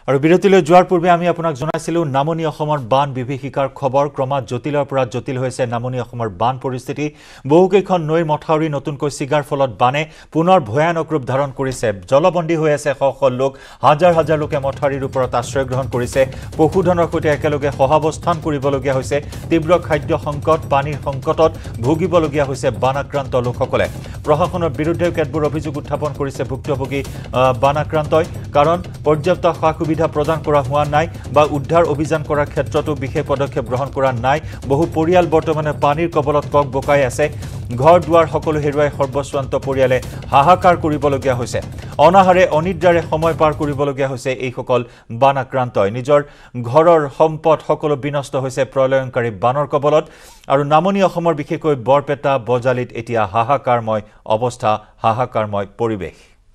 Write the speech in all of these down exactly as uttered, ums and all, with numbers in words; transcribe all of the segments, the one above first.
আৰু বিৰতিলৈ যোৱাৰ পূৰ্বে আমি আপোনাক জনাইছিলো নামনি অসমৰ বান বিভীষিকাৰ খবৰ ক্ৰমাৎ জটিলৰ পৰা জটিল হৈছে নামনি অসমৰ বান পৰিস্থিতি বহুকেইখন নৈৰ মথাউৰি নতুনকৈ সিগাৰ ফলত বানে পুনৰ ভয়ানক ৰূপ ধাৰণ কৰিছে জলবন্দী হৈ আছে শ শ লোক হাজাৰ হাজাৰ লোকে মথাউৰিৰ ওপৰত আশ্ৰয় গ্ৰহণ কৰিছে পশুধনৰ সৈতে একেলগে সহাৱস্থান কৰিবলগীয়া হৈছে তীব্ৰ খাদ্য সংকট পানীৰ সংকটত ভুগিবলগীয়া হৈছে বানাক্ৰান্ত লোকসকলে প্ৰশাসনৰ বিৰুদ্ধে কেতবোৰ অভিযোগ উত্থাপন কৰিছে ভুক্তভোগী বানাক্ৰান্তই কাৰণ পৰ্যাপ্ত সা-সুবিধা প্ৰদান কৰা হোৱা নাই বা উদ্ধাৰ অভিযান কৰাৰ ক্ষেত্ৰতো বিশেষ পদক্ষেপ গ্ৰহণ কৰা নাই বহু পৰিয়াল বৰ্তমানে পানীৰ কবলত কক বকাই আছে ঘৰ দুৱাৰ সকলো হেৰুৱাই সৰ্বস্বান্ত পৰিয়ালে হাহাকাৰ কৰিবলগীয়া হৈছে অনাহাৰে অনিদ্ৰাৰে সময় পাৰ কৰিবলগীয়া হৈছে এই সকল বানাক্ৰান্তই নিজৰ ঘৰৰ সম্পদ সকলো বিনষ্ট হৈছে প্ৰলয়ংকাৰী বানৰ কবলত আৰু নামনি অসমৰ বিশেষকৈ বৰপেটা বজালিত এতিয়া হাহাকাৰময় অৱস্থা হাহাকাৰময় পৰিৱেশ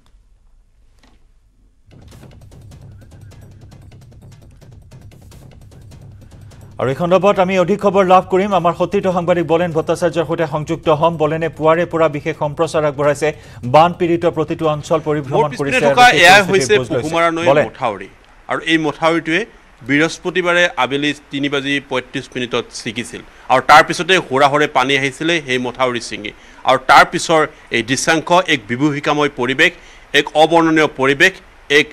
আৰু এই খণ্ডত আমি অধিক খবৰ লাভ কৰিম আমাৰ সতীৰ্থ সাংবাদিক বলেন ভট্টাচাৰ্যৰ সৈতে সংযুক্ত হম বলেনে পুৱাৰে পৰা বিশেষ সম্প্ৰচাৰ আগবঢ়াইছে বান পীড়িত প্ৰতিটো অঞ্চল পৰিভ্ৰমণ কৰিছে এয়া হৈছে পহুমাৰা নৈৰ মথাউৰি আৰু এই মথাউৰিটোৱে বৃহস্পতিবাৰে আবেলি তিনি বাজি পঁয়ত্ৰিশ মিনিটত ছিগিছিল আৰু তাৰ পিছতে হোৰাহৰে পানী আহিছিলে সেই মথাউৰি ছিঙি আৰু তাৰ পিছৰ এই দৃশ্যাংশ এক বিভীষিকাময় পৰিৱেশ এক অবৰ্ণনীয় পৰিৱেশ এক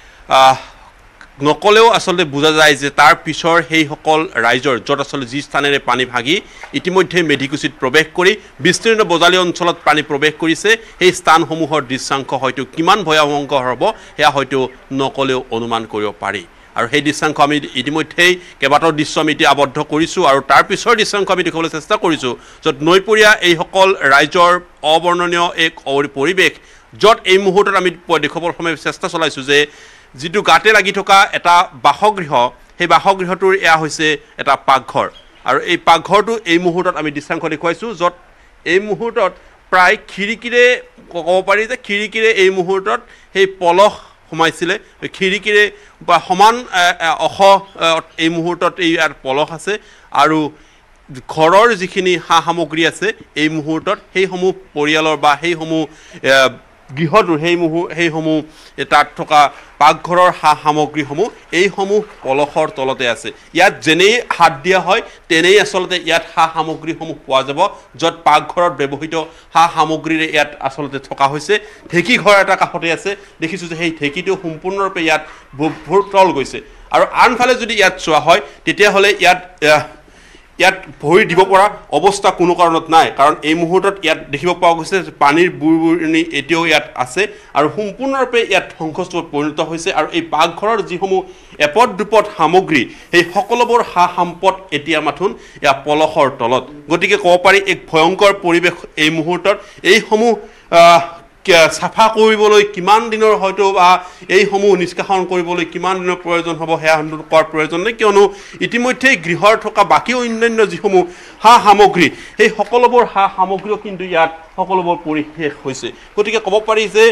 নকলেও আসলে বুজা যায় যে তাৰ পিছৰ সেই সকল ৰাইজৰ যত আসলে যি স্থানেৰে পানী ভাগি ইতিমধ্যে মেধিকুচিত প্ৰৱেশ কৰি বিস্তীৰ্ণ বজালি অঞ্চলত পানী প্ৰৱেশ কৰিছে সেই স্থানসমূহৰ দৃশ্যাংশ হয়তো কিমান ভয়াৱহ হ'ব সেয়া হয়তো নকলেও অনুমান কৰিব পাৰি আৰু সেই দৃশ্যাংশ আমি ইতিমধ্যেই কেইবাটাও দৃশ্য আমি এতিয়া আবদ্ধ কৰিছোঁ আৰু তাৰ পিছৰ দৃশ্যাংশ আমি দেখাবলৈ চেষ্টা কৰিছোঁ য'ত নৈপৰীয়া এইসকল ৰাইজৰ অবৰ্ণনীয় এক পৰিৱেশ য'ত এই মুহূৰ্তত আমি দেখুৱাবৰ সময় চেষ্টা চলাইছোঁ যে যিটো গাতে লাগি থকা এটা বাসগৃহ সেই বাসগৃহটোৰ এয়া হৈছে এটা পাকঘৰ আৰু এই পাকঘৰটো এই মুহূৰ্তত আমি দৃশ্যাংশ দেখুৱাইছোঁ য'ত এই মুহূৰ্তত প্ৰায় খিৰিকীৰে ক'ব পাৰি যে খিৰিকীৰে এই মুহূৰ্তত সেই পলস সোমাইছিলে খিৰিকীৰে বা সমান অখ এই মুহূৰ্তত এই ইয়াৰ পলস আছে আৰু ঘৰৰ যিখিনি সা সামগ্ৰী আছে এই মুহূৰ্তত সেইসমূহ পৰিয়ালৰ বা সেইসমূহ গৃহটোৰ সেই মুহূ সেইসমূহ তাত থকা পাকঘৰৰ সা সামগ্ৰীসমূহ এইসমূহ পলসৰ তলতে আছে ইয়াত যেনেই হাত দিয়া হয় তেনেই আচলতে ইয়াত সা সামগ্ৰীসমূহ পোৱা যাব য'ত পাকঘৰত ব্যৱহৃত সা সামগ্ৰীৰে ইয়াত আচলতে থকা হৈছে ঢেঁকী ঘৰ এটা কাষতে আছে দেখিছোঁ যে সেই ঢেঁকীটো সম্পূৰ্ণৰূপে ইয়াত ভোৰ তল গৈছে আৰু আনফালে যদি ইয়াত চোৱা হয় তেতিয়াহ'লে ইয়াত ইয়াত ভৰি দিব পৰা অৱস্থা কোনো কাৰণত নাই কাৰণ এই মুহূৰ্তত ইয়াত দেখিব পোৱা গৈছে পানীৰ বুৰবুৰণি এতিয়াও ইয়াত আছে আৰু সম্পূৰ্ণৰূপে ইয়াত ধ্বংসস্তূপত পৰিণত হৈছে আৰু এই পাকঘৰৰ যিসমূহ এপদ দুপদ সামগ্ৰী সেই সকলোবোৰ সা সম্পদ এতিয়া মাথোন ইয়াৰ পলসৰ তলত গতিকে ক'ব পাৰি এক ভয়ংকৰ পৰিৱেশ এই মুহূৰ্তত এইসমূহ চাফা কৰিবলৈ কিমান দিনৰ হয়তো বা এইসমূহ নিষ্কাশন কৰিবলৈ কিমান দিনৰ প্ৰয়োজন হ'ব সেয়া কৰাৰ প্ৰয়োজন নাই কিয়নো ইতিমধ্যেই গৃহৰ থকা বাকী অন্যান্য যিসমূহ সা সামগ্ৰী সেই সকলোবোৰ সা সামগ্ৰীও কিন্তু ইয়াত সকলোবোৰ পৰিশেষ হৈছে গতিকে ক'ব পাৰি যে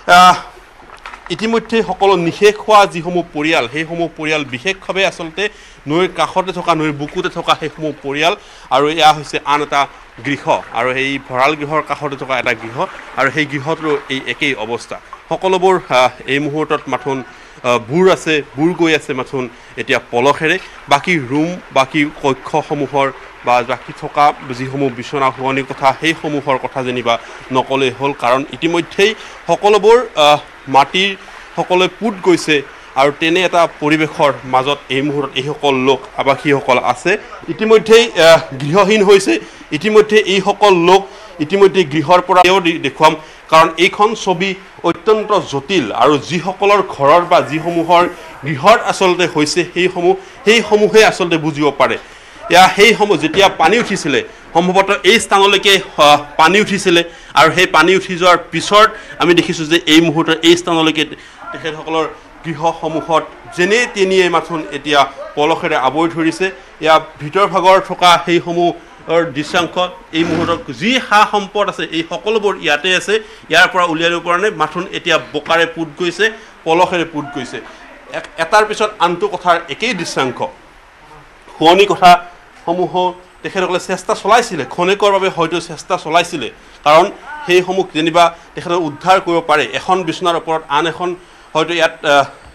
ইতিমধ্যে সকলো নিশেষ হোৱা যিসমূহ পৰিয়াল সেইসমূহ পৰিয়াল বিশেষভাৱে আচলতে নৈৰ কাষতে থকা নৈৰ বুকুতে থকা সেইসমূহ পৰিয়াল আৰু এয়া হৈছে আন এটা গৃহ আৰু সেই ভঁৰাল গৃহৰ কাষতে থকা এটা গৃহ আৰু সেই গৃহটোৰ এই একেই অৱস্থা সকলোবোৰ এই মুহূৰ্তত মাথোন বুৰ আছে বুৰ গৈ আছে মাথোন এতিয়া পলসেৰে বাকী ৰুম বাকী কক্ষসমূহৰ বা বাকী থকা যিসমূহ বিচনা শুৱনি কথা সেইসমূহৰ কথা যেনিবা নকলেই হ'ল কাৰণ ইতিমধ্যেই সকলোবোৰ মাটিৰ সকলোৱে পুত গৈছে আৰু তেনে এটা পৰিৱেশৰ মাজত এই মুহূৰ্তত এইসকল লোক আৱাসীসকল আছে ইতিমধ্যেই গৃহহীন হৈছে ইতিমধ্যে এইসকল লোক ইতিমধ্যে গৃহৰ পৰা দেখুৱাম কাৰণ এইখন ছবি অত্যন্ত জটিল আৰু যিসকলৰ ঘৰৰ বা যিসমূহৰ গৃহত আচলতে হৈছে সেইসমূহ সেইসমূহে আচলতে বুজিব পাৰে এয়া সেইসমূহ যেতিয়া পানী উঠিছিলে সম্ভৱতঃ এই স্থানলৈকে পানী উঠিছিলে আৰু সেই পানী উঠি যোৱাৰ পিছত আমি দেখিছোঁ যে এই মুহূৰ্তত এই স্থানলৈকে তেখেতসকলৰ গৃহসমূহত যেনে তেনিয়ে মাথোন এতিয়া পলসেৰে আৱৰি ধৰিছে ইয়াৰ ভিতৰ ভাগৰ থকা সেইসমূহ দৃশ্যাংশ এই মুহূৰ্তত যি সা সম্পদ আছে এই সকলোবোৰ ইয়াতে আছে ইয়াৰ পৰা উলিয়াই দিব পৰা নাই মাথোন এতিয়া বোকাৰে পুত গৈছে পলসেৰে পুত গৈছে এটাৰ পিছত আনটো কথাৰ একেই দৃশ্যাংশ শুৱনি কথাসমূহ তেখেতসকলে চেষ্টা চলাইছিলে খনেকৰ বাবে হয়তো চেষ্টা চলাইছিলে কাৰণ সেইসমূহ যেনিবা তেখেতক উদ্ধাৰ কৰিব পাৰে এখন বিচনাৰ ওপৰত আন এখন হয়তো ইয়াত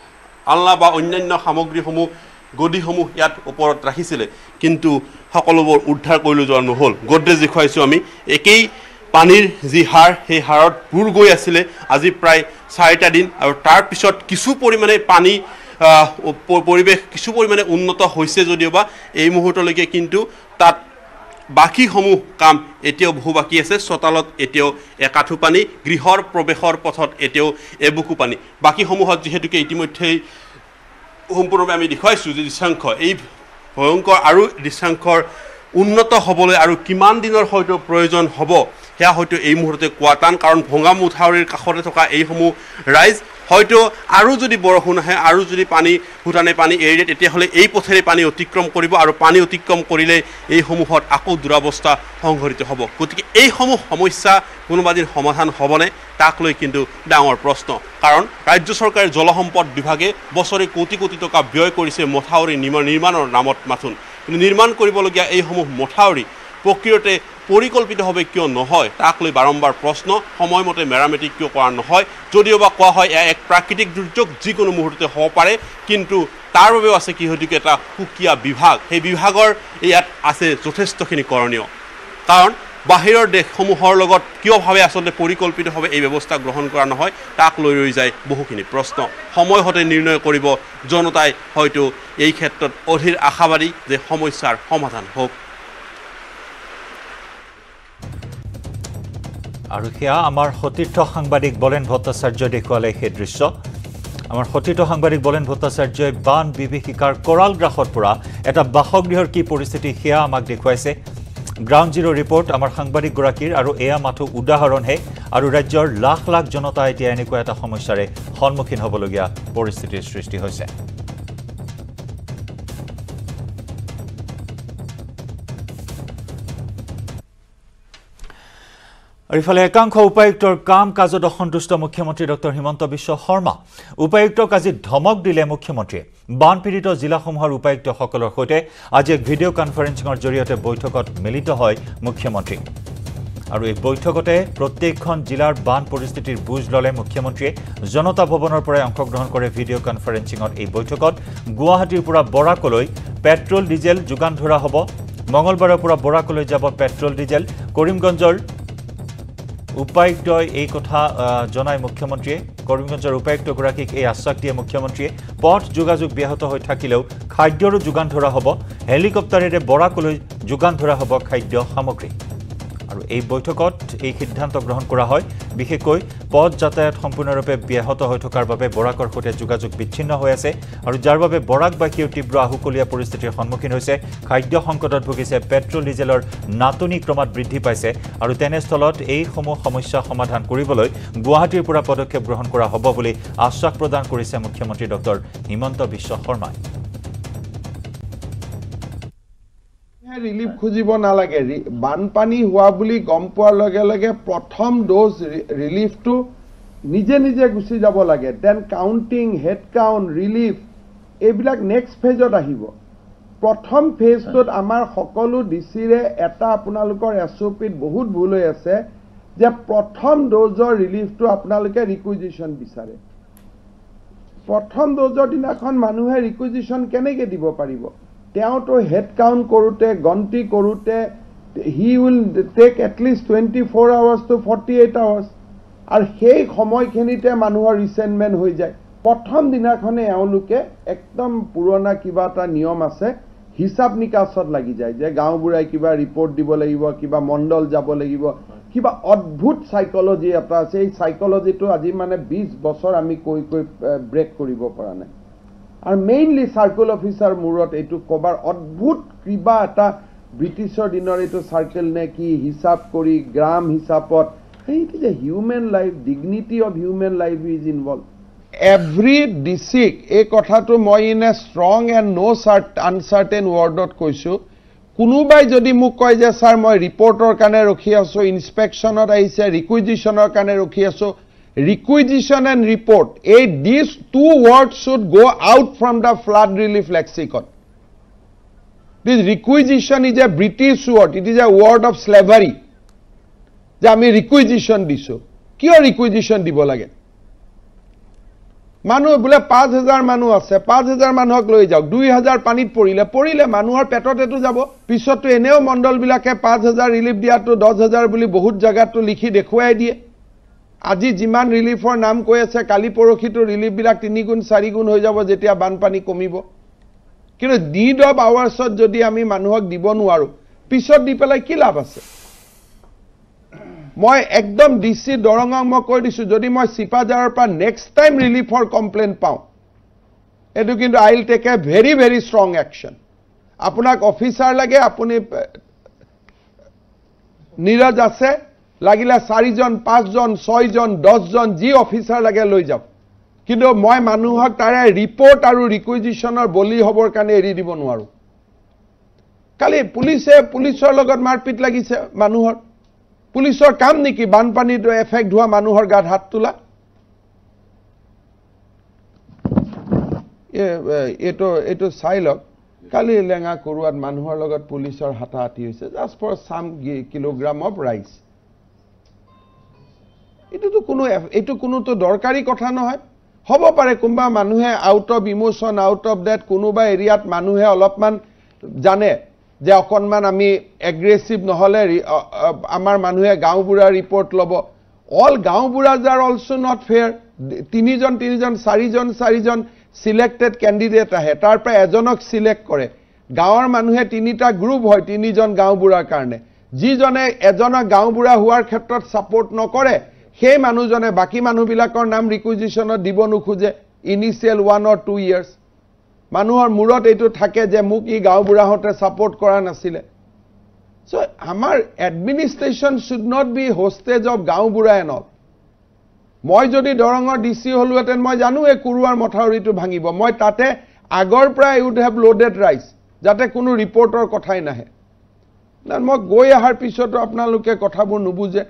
আলনা বা অন্যান্য সামগ্ৰীসমূহ গদিসমূহ ইয়াত ওপৰত ৰাখিছিলে কিন্তু সকলোবোৰ উদ্ধাৰ কৰি যোৱা নহ'ল গোদৰেজ দেখুৱাইছোঁ আমি একেই পানীৰ যি হাৰ সেই হাৰত বুৰ গৈ আছিলে আজি প্ৰায় চাৰিটা দিন আৰু তাৰ পিছত কিছু পৰিমাণে পানী পৰিৱেশ কিছু পৰিমাণে উন্নত হৈছে যদিওবা এই মুহূৰ্তলৈকে কিন্তু তাত বাকীসমূহ কাম এতিয়াও বহু বাকী আছে চতালত এতিয়াও একাঠু পানী গৃহৰ প্ৰৱেশৰ পথত এতিয়াও এবুকু পানী বাকীসমূহত যিহেতুকে ইতিমধ্যেই সম্পূৰ্ণভাৱে আমি দেখুৱাইছোঁ যে দৃশ্যাংশ এই ভয়ংকৰ আৰু দৃশ্যাংশৰ উন্নত হ'বলৈ আৰু কিমান দিনৰ হয়তো প্ৰয়োজন হ'ব সেয়া হয়তো এই মুহূৰ্ততে কোৱা টান কাৰণ ভঙা মুঠাউৰিৰ কাষতে থকা এইসমূহ ৰাইজ হয়তো আৰু যদি বৰষুণ আহে আৰু যদি পানী ভূটানে পানী এৰি দিয়ে তেতিয়াহ'লে এই পথেৰে পানী অতিক্ৰম কৰিব আৰু পানী অতিক্ৰম কৰিলে এইসমূহত আকৌ দুৰৱস্থা সংঘটিত হ'ব গতিকে এইসমূহ সমস্যা কোনোবা দিন সমাধান হ'বনে তাক লৈ কিন্তু ডাঙৰ প্ৰশ্ন কাৰণ ৰাজ্য চৰকাৰে জলসম্পদ বিভাগে বছৰে কোটি কোটি টকা ব্যয় কৰিছে মথাউৰি নিৰ্মাণৰ নামত মাথোন কিন্তু নিৰ্মাণ কৰিবলগীয়া এইসমূহ মথাউৰি প্ৰকৃততে পৰিকল্পিতভাৱে কিয় নহয় তাক লৈ বাৰম্বাৰ প্ৰশ্ন সময়মতে মেৰামতি কিয় কৰা নহয় যদিওবা কোৱা হয় এয়া এক প্ৰাকৃতিক দুৰ্যোগ যিকোনো মুহূৰ্ততে হ'ব পাৰে কিন্তু তাৰ বাবেও আছে কি হয়তো এটা সুকীয়া বিভাগ সেই বিভাগৰ ইয়াত আছে যথেষ্টখিনি কৰণীয় কাৰণ বাহিৰৰ দেশসমূহৰ লগত কিয়ভাৱে আচলতে পৰিকল্পিতভাৱে এই ব্যৱস্থা গ্ৰহণ কৰা নহয় তাক লৈ ৰৈ যায় বহুখিনি প্ৰশ্ন সময়মতে নিৰ্ণয় কৰিব জনতাই হয়তো এই ক্ষেত্ৰত অধীৰ আশাবাদী যে সমস্যাৰ সমাধান হ'ব আৰু সেয়া আমাৰ সতীৰ্থ সাংবাদিক বলেন ভট্টাচাৰ্য দেখুৱালে সেই দৃশ্য আমাৰ সতীৰ্থ সাংবাদিক বলেন ভট্টাচাৰ্যই বান বিভীষিকাৰ কৰাল গ্ৰাসৰ পৰা এটা বাসগৃহৰ কি পৰিস্থিতি সেয়া আমাক দেখুৱাইছে গ্ৰাউণ্ড জিৰ' ৰিপৰ্ট আমাৰ সাংবাদিকগৰাকীৰ আৰু এয়া মাথো উদাহৰণহে আৰু ৰাজ্যৰ লাখ লাখ জনতা এতিয়া এনেকুৱা এটা সমস্যাৰে সন্মুখীন হ'বলগীয়া পৰিস্থিতিৰ সৃষ্টি হৈছে আৰু ইফালে একাংশ উপায়ুক্তৰ কাম কাজত অসন্তুষ্ট মুখ্যমন্ত্ৰী ডক্টৰ হিমন্ত বিশ্ব শৰ্মা উপায়ুক্তক আজি ধমক দিলে মুখ্যমন্ত্ৰীয়ে বানপীড়িত জিলাসমূহৰ উপায়ুক্তসকলৰ সৈতে আজি এক ভিডিঅ' কনফাৰেন্সিঙৰ জৰিয়তে বৈঠকত মিলিত হয় মুখ্যমন্ত্ৰী আৰু এই বৈঠকতে প্ৰত্যেকখন জিলাৰ বান পৰিস্থিতিৰ বুজ ললে মুখ্যমন্ত্ৰীয়ে জনতা ভৱনৰ পৰা অংশগ্ৰহণ কৰে ভিডিঅ' কনফাৰেন্সিঙত এই বৈঠকত গুৱাহাটীৰ পৰা বৰাকলৈ পেট্ৰল ডিজেল যোগান ধৰা হ'ব মঙলবাৰৰ পৰা বৰাকলৈ যাব পেট্ৰল ডিজেল কৰিমগঞ্জৰ উপায়ুক্তই এই কথা জনাই মুখ্যমন্ত্ৰীয়ে কৰিমগঞ্জৰ উপায়ুক্তগৰাকীক এই আশ্বাস দিয়ে মুখ্যমন্ত্ৰীয়ে পথ যোগাযোগ ব্যাহত হৈ থাকিলেও খাদ্যৰো যোগান ধৰা হ'ব হেলিকপ্টাৰেৰে বৰাকলৈ যোগান ধৰা হ'ব খাদ্য সামগ্ৰী আৰু এই বৈঠকত এই সিদ্ধান্ত গ্ৰহণ কৰা হয় বিশেষকৈ পথ যাতায়াত সম্পূৰ্ণৰূপে ব্যাহত হৈ থকাৰ বাবে বৰাকৰ সৈতে যোগাযোগ বিচ্ছিন্ন হৈ আছে আৰু যাৰ বাবে বৰাকবাসীয়ে তীব্ৰ আহুকলীয়া পৰিস্থিতিৰ সন্মুখীন হৈছে খাদ্য সংকটত ভুগিছে পেট্ৰল ডিজেলৰ নাটনি ক্ৰমাৎ বৃদ্ধি পাইছে আৰু তেনেস্থলত এই সমূহ সমস্যা সমাধান কৰিবলৈ গুৱাহাটীৰ পৰা পদক্ষেপ গ্ৰহণ কৰা হ'ব বুলি আশ্বাস প্ৰদান কৰিছে মুখ্যমন্ত্ৰী ডক্টৰ হিমন্ত বিশ্ব শৰ্মাই ৰিলিফ খুজিব নালাগে বানপানী হোৱা বুলি গম পোৱাৰ লগে লগে প্ৰথম ড'জ ৰিলিফটো নিজে নিজে গুচি যাব লাগে then counting head count relief এইবিলাক নেক্সট ফেজত আহিব প্ৰথম ফেজটোত আমাৰ সকলো ডিচিৰে এটা আপোনালোকৰ এছ অ' পিত বহুত ভুল হৈ আছে যে প্ৰথম ড'জৰ ৰিলিফটো আপোনালোকে ৰিকুইজিশ্যন বিচাৰে প্ৰথম ড'জৰ দিনাখন মানুহে ৰিকুইজিশ্যন কেনেকৈ দিব পাৰিব তেওঁতো হেড কাউণ্ট কৰোঁতে গন্তি কৰোঁতে he will take at least twenty four hours to forty eight hours আৰু সেই সময়খিনিতে মানুহৰ ৰিচেণ্টমেণ্ট হৈ যায় প্ৰথম দিনাখনে এওঁলোকে একদম পুৰণা কিবা এটা নিয়ম আছে হিচাপ নিকাচত লাগি যায় যে গাঁওবুঢ়াই কিবা ৰিপৰ্ট দিব লাগিব কিবা মণ্ডল যাব লাগিব কিবা অদ্ভুত চাইকলজি এটা আছে এই চাইকলজিটো আজি মানে বিছ বছৰ আমি কৈ কৈ ব্ৰেক কৰিব পৰা নাই আৰু মেইনলি চাৰ্কেল অফিচাৰ মূৰত এইটো কবাৰ অদ্ভুত কিবা এটা ব্ৰিটিছৰ দিনৰ এইটো চাৰ্কেল নে কি হিচাপ কৰি গ্ৰাম হিচাপত সেইটো যে human life dignity of human life is involve every district এই কথাটো মই in a strong and no' chart uncertain ৱৰ্ডত কৈছোঁ কোনোবাই যদি মোক কয় যে ছাৰ মই ৰিপৰ্টৰ কাৰণে ৰখি আছোঁ ইনস্পেকশ্যনত আহিছে ৰিকুইজিশ্যনৰ কাৰণে ৰখি আছোঁ requisition and report a these two words should go out from the flood relief lexicon this requisition is a British word it is a word of slavery je ami requisition disu kio requisition dibo lage মানুহ বোলে পাঁচ হাজাৰ মানুহ আছে পাঁচ হাজাৰ মানুহক লৈ যাওক দুই হাজাৰ পানীত পৰিলে পৰিলে মানুহৰ পেটতেটো যাব পিছতো এনেও মণ্ডলবিলাকে পাঁচ হাজাৰ ৰিলিফ দিয়াটো দহ হাজাৰ বুলি বহুত জায়গাটো লিখি দেখুৱাই দিয়ে আজি যিমান ৰিলিফৰ নাম কৈ আছে কালি পৰখিটো ৰিলিফ বিলাক তিনি গুণ চাৰি গুণ হৈ যাব যেতিয়া বানপানী কমিব কিন্তু নিড অফ আৱাৰ্ছত যদি আমি মানুহক দিব নোৱাৰো পিছত দি পেলাই কি লাভ আছে মই একদম ডিসি দৰঙক মই কৈ দিছো যদি মই সিপাজাৰৰ পৰা নেক্সট টাইম ৰিলিফৰ কমপ্লেইন পাওঁ এটো কিন্তু I will take a very very strong action আপোনাক অফিচাৰ লাগে আপুনি নিৰজ আছে লাগিলে চাৰিজন পাঁচজন ছয়জন দহজন যি অফিচাৰ লাগে লৈ যাওক কিন্তু মই মানুহক তাৰে ৰিপৰ্ট আৰু ৰিকুইজিশনৰ বলি হবৰ কাৰণে এৰি দিব নোৱাৰো কালি পুলিচে পুলিচৰ লগত মাৰপিট লাগিছে মানুহৰ পুলিচৰ কাম নেকি বানপানীটো এফেক্ট হোৱা মানুহৰ গাত হাত তোলা এটো এটো চাইলক কালি লেঙা কৰোৱাত মানুহৰ লগত পুলিচৰ হাতাহাতি হৈছে just for some kilogram of rice এটো কোনো এটো কোনোটো দৰকাৰী কথা নহয় হ'ব পাৰে কোনবা মানুহে out of emotion out of that কোনোবা এৰিয়াত মানুহে অলপমান জানে যে অকনমান আমি এগ্ৰেছিভ নহলে আমাৰ মানুহে গাঁওবুঢ়া ৰিপৰ্ট লব অল গাঁওবুঢ়াজ আৰ অলসো নট ফেয়াৰ তিনিজন তিনিজন চাৰিজন চাৰিজন সিলেক্টেড ক্যান্ডিডেট আহে তাৰ পৰা এজনক সিলেক্ট কৰে গাঁৱৰ মানুহে তিনিটা গ্ৰুপ হয় তিনিজন গাঁওবুঢ়াৰ কাৰণে যিজনে এজনক গাঁওবুঢ়া হোৱাৰ ক্ষেত্ৰত সাপোৰ্ট নকৰে সেই মানুহজনে বাকি মানুহবিলাকৰ নাম ৰিকুইজিশনত দিব নোখোজে initial one or two years মানুহৰ মূৰত এইটো থাকে যে মোক ই গাঁওবুঢ়াহতে সাপোৰ্ট কৰা নাছিলে সো আমাৰ administration should not be hostage of গাঁওবুঢ়া এন অল মই যদি দৰঙৰ ডিসি হলুৱেতেন মই জানো এই কুৰুৱাৰ মথাউৰিটো ভাঙিব মই তাতে আগৰ পৰা উড হেভ লোডেড ৰাইস যাতে কোনো ৰিপৰ্টৰ কথাই নাহে না মই গৈ আহাৰ পিছতো আপোনালোকে কথাবোৰ নুবুজে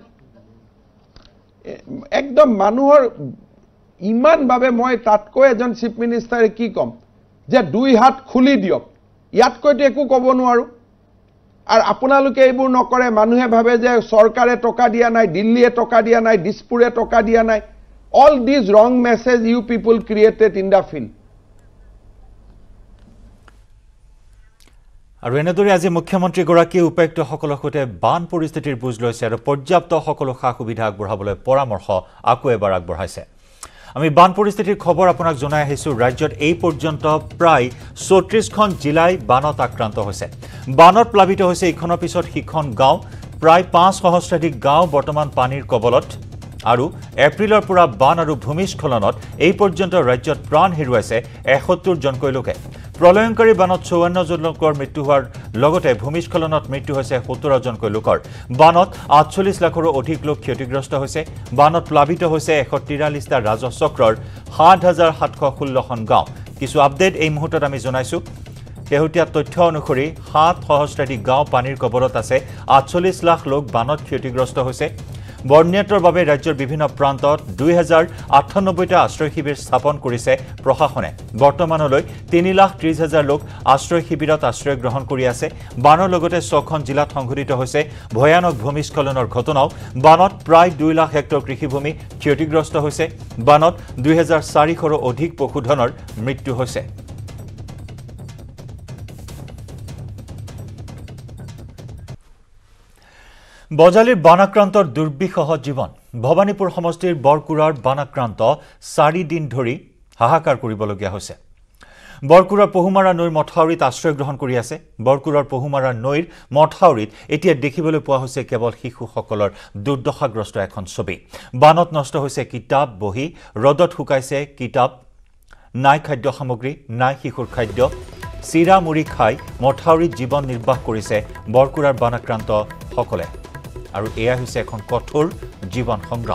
একদম মানুহৰ ইমান ভাবে মই তাতকৈ এজন চিফ মিনিষ্টাৰে কি কম যে দুই হাত খুলি দিয়ক ইয়াতকৈতে একো ক'ব নোৱাৰো আৰু আপোনালোকে এইবোৰ নকৰে মানুহে ভাবে যে চৰকাৰে টকা দিয়া নাই দিল্লীয়ে টকা দিয়া নাই দিছপুৰে টকা দিয়া নাই all this wrong message you people created in the field আৰু এনেদৰে আজি মুখ্যমন্ত্ৰী গৰাকীয়ে উপায়ুক্তসকলৰ সৈতে বান পৰিস্থিতিৰ বুজ লৈছে আৰু পৰ্যাপ্ত সকলো সা সুবিধা আগবঢ়াবলৈ পৰামৰ্শ আকৌ এবাৰ আগবঢ়াইছে আমি বান পৰিস্থিতিৰ খবৰ আপোনাক জনাই আহিছো ৰাজ্যত এই পৰ্যন্ত প্ৰায় চৌত্ৰিশখন জিলাই বানত আক্ৰান্ত হৈছে বানত প্লাবিত হৈছে ইখনৰ পিছত সিখন গাঁও প্ৰায় পাঁচ সহস্ৰাধিক গাঁও বৰ্তমান পানীৰ কবলত আৰু এপ্ৰিলৰ পৰা বান আৰু ভূমিস্খলনত এই পৰ্যন্ত ৰাজ্যত প্ৰাণ হেৰুৱাইছে এসত্তৰ জনকৈ লোকে প্ৰলয়ংকাৰী বানত চৌৱন্ন জন লোকৰ মৃত্যু হোৱাৰ লগতে ভূমিস্খলনত মৃত্যু হৈছে সত্তৰ জনকৈ লোকৰ বানত আঠচল্লিশ লাখৰো অধিক লোক ক্ষতিগ্ৰস্ত হৈছে বানত প্লাবিত হৈছে এশ তিৰাল্লিছটা ৰাজহ চক্ৰৰ সাত হাজাৰ সাতশ ষোল্লখন গাঁও কিছু আপডেট এই মুহূৰ্তত আমি জনাইছো শেহতীয়া তথ্য অনুসৰি সাত সহস্ৰাধিক গাঁও পানীৰ কবলত আছে আঠচল্লিশ লাখ লোক বানত ক্ষতিগ্ৰস্ত হৈছে বন্যাতৰ বাবে ৰাজ্যৰ বিভিন্ন প্ৰান্তত দুই হাজাৰ আঠানব্বৈটা আশ্ৰয় শিবিৰ স্থাপন কৰিছে প্ৰশাসনে বৰ্তমানলৈ তিনি লাখ ত্ৰিশ হাজাৰ লোক আশ্ৰয় শিবিৰত আশ্ৰয় গ্ৰহণ কৰি আছে বানৰ লগতে ছখন জিলাত সংঘটিত হৈছে ভয়ানক ভূমিস্খলনৰ ঘটনাও বানত প্ৰায় দুই লাখ হেক্টৰ কৃষিভূমি ক্ষতিগ্ৰস্ত হৈছে বানত দুই হাজাৰ চাৰিশৰো অধিক পশুধনৰ মৃত্যু হৈছে বজালিৰ বানাক্ৰান্তৰ দুৰ্বিষহ জীৱন ভবানীপুৰ সমষ্টিৰ বৰকুৰাৰ বানাক্ৰান্ত চাৰি দিন ধৰি হাহাকাৰ কৰিবলগীয়া হৈছে বৰকুৰাৰ পহুমাৰা নৈৰ মথাউৰিত আশ্ৰয় গ্ৰহণ কৰি আছে বৰকুৰাৰ পহুমাৰা নৈৰ মথাউৰিত এতিয়া দেখিবলৈ পোৱা হৈছে কেৱল শিশুসকলৰ দুৰ্দশাগ্ৰস্ত এখন ছবি বানত নষ্ট হৈছে কিতাপ বহি ৰদত শুকাইছে কিতাপ নাই খাদ্য সামগ্ৰী নাই শিশুৰ খাদ্য চিৰা মুড়ি খাই মথাউৰিত জীৱন নিৰ্বাহ কৰিছে বৰকুৰাৰ বানাক্ৰান্ত সকলে আৰু এয়া হৈছে এখন কঠোৰ জীৱন সংগ্ৰাম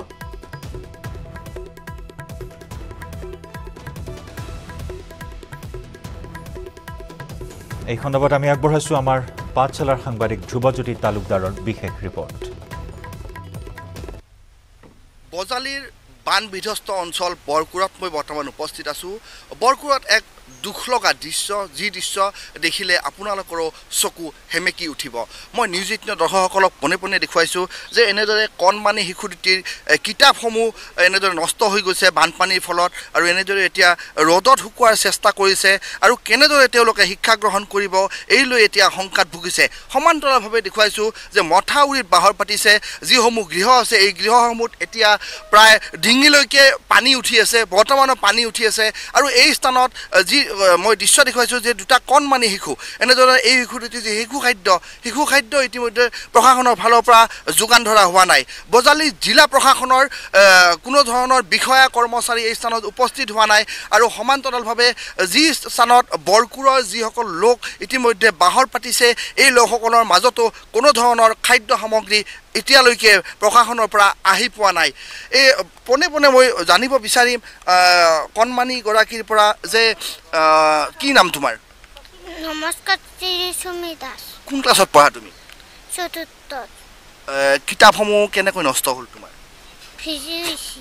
এই খণ্ডত আমি আগবঢ়াইছো আমাৰ পাঠশালাৰ সাংবাদিক ধ্ৰুৱজ্যোতি তালুকদাৰৰ বিশেষ ৰিপৰ্ট বজালিৰ বান বিধ্বস্ত অঞ্চল বৰকুৰত মই বৰ্তমান উপস্থিত আছোঁ বৰকুৰত এক দুখ লগা দৃশ্য যি দৃশ্য দেখিলে আপোনালোকৰ চকু হেমেকি উঠিব মই নিউজ এইটিন দৰ্শকসকলক পোনে পোনে দেখুৱাইছোঁ যে এনেদৰে কণমানি শিশুটিৰ কিতাপসমূহ এনেদৰে নষ্ট হৈ গৈছে বানপানীৰ ফলত আৰু এনেদৰে এতিয়া ৰ'দত শুকুৱাৰ চেষ্টা কৰিছে আৰু কেনেদৰে তেওঁলোকে শিক্ষা গ্ৰহণ কৰিব এই লৈ এতিয়া শংকাত ভুগিছে সমান্তৰালভাৱে দেখুৱাইছোঁ যে মথাউৰিত বাহৰ পাতিছে যিসমূহ গৃহ আছে এই গৃহসমূহত এতিয়া প্ৰায় ডিঙিলৈকে পানী উঠি আছে বৰ্তমানৰ পানী উঠি আছে আৰু এই স্থানত যি মই দৃশ্য দেখুৱাইছোঁ যে দুটা কণমানি শিশু এনেদৰে এই শিশুটি যে শিশু খাদ্য শিশু খাদ্য ইতিমধ্যে প্ৰশাসনৰ ফালৰ পৰা যোগান ধৰা হোৱা নাই বজালি জিলা প্ৰশাসনৰ কোনো ধৰণৰ বিষয়া কৰ্মচাৰী এই স্থানত উপস্থিত হোৱা নাই আৰু সমান্তৰালভাৱে যি স্থানত বৰকুৰৰ যিসকল লোক ইতিমধ্যে বাহৰ পাতিছে এই লোকসকলৰ মাজতো কোনো ধৰণৰ খাদ্য সামগ্ৰী এতিয়ালৈকে প্ৰশাসনৰ পৰা আহি পোৱা নাই এই পোনে পোনে মই জানিব বিচাৰিম কণমানি গৰাকীৰ পৰা যে কি নাম তোমাৰ নমস্কাৰ শ্ৰী সুমি দাস কোন ক্লাছত পঢ়া তুমি চতুৰ্থত কিতাপসমূহ কেনেকৈ নষ্ট হ'ল তোমাৰ ভিজি গৈছে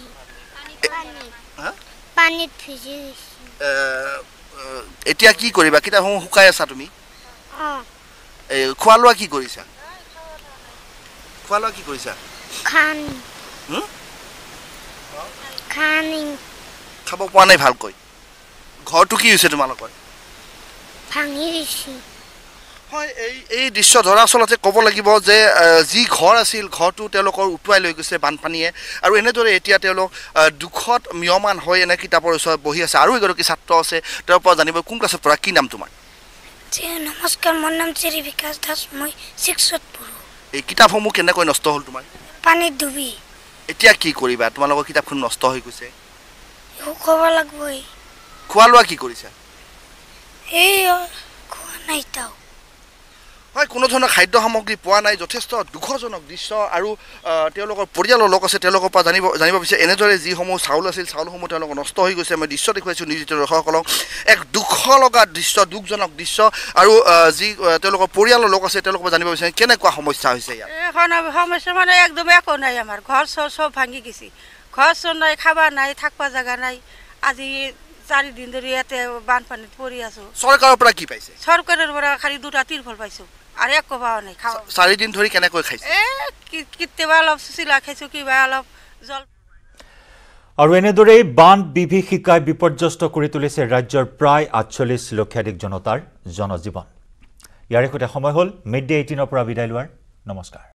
পানীত ভিজি গৈছে এতিয়া কি কৰিবা কিতাপসমূহ শুকাই আছা তুমি অঁ খোৱা লোৱা কি কৰিছা খোৱা লোৱা কি কৰিছা খান খানি খাব পোৱা নাই ভালকৈ ঘৰটো কি হৈছে তোমালোকৰ ভাঙি গৈছে হয় এই এই দৃশ্য ধৰা আচলতে ক'ব লাগিব যে যি ঘৰ আছিল ঘৰটো তেওঁলোকৰ উটুৱাই লৈ গৈছে বানপানীয়ে আৰু এনেদৰে এতিয়া তেওঁলোক দুখত মিয়মান হৈ এনে কিতাপৰ ওচৰত বহি আছে আৰু এগৰাকী ছাত্ৰ আছে তেওঁৰ পৰা জানিব কোন ক্লাছত পঢ়া কি নাম তোমাৰ নমস্কাৰ মোৰ নাম শ্ৰী বিকাশ দাস মই ছিক্সত পঢ়োঁ এই কিতাপসমূহ কেনেকৈ নষ্ট হ'ল তোমাৰ পানীত ডুবি এতিয়া কি কৰিবা তোমালোকৰ কিতাপখন নষ্ট হৈ গৈছে শুকাব লাগিবই খোৱা লোৱা কি কৰিছা এই খোৱা নাই তাও হয় কোনো ধৰণৰ খাদ্য সামগ্ৰী পোৱা নাই যথেষ্ট দুখজনক দৃশ্য আৰু তেওঁলোকৰ পৰিয়ালৰ লোক আছে তেওঁলোকৰ পৰা জানিব জানিব বিচাৰে এনেদৰে যিসমূহ চাউল আছিল চাউলসমূহ তেওঁলোকৰ নষ্ট হৈ গৈছে মই দৃশ্য দেখুৱাইছোঁ নিউজ এইটিনৰ দৰ্শকসকলক এক দুখ লগা দৃশ্য দুখজনক দৃশ্য আৰু যি তেওঁলোকৰ পৰিয়ালৰ লোক আছে তেওঁলোকৰ পৰা জানিব বিচাৰে কেনেকুৱা সমস্যা হৈছে ইয়াত এখন সমস্যা মানে একদম একো নাই আমাৰ ঘৰ চৰ চব ভাঙি গৈছে ঘৰ চৰ নাই খাবা নাই থাকবা জাগা নাই আজি চাৰি দিন ধৰি ইয়াতে বানপানীত পৰি আছো চৰকাৰৰ পৰা কি পাইছে চৰকাৰৰ পৰা খালি দুটা তিৰফল পাইছোঁ আৰু একো পাৱা নাই খাওঁ চাৰি দিন ধৰি কেনেকৈ খাইছে এ কেতিয়াবা অলপ চিলা খাইছোঁ কিবা অলপ জল আৰু এনেদৰেই বান বিভীষিকাই বিপৰ্যস্ত কৰি তুলিছে ৰাজ্যৰ প্ৰায় আঠচল্লিছ লক্ষাধিক জনতাৰ জনজীৱন ইয়াৰে সৈতে সময় হ'ল মিড ডে এইটিনৰ পৰা বিদায় লোৱাৰ নমস্কাৰ।